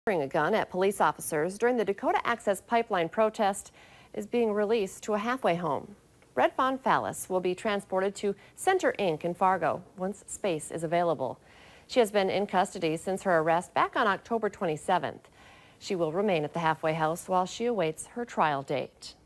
Firing a gun at police officers during the Dakota Access Pipeline protest is being released to a halfway home. Red Fawn Fallis will be transported to Center Inc. in Fargo once space is available. She has been in custody since her arrest back on October 27th. She will remain at the halfway house while she awaits her trial date.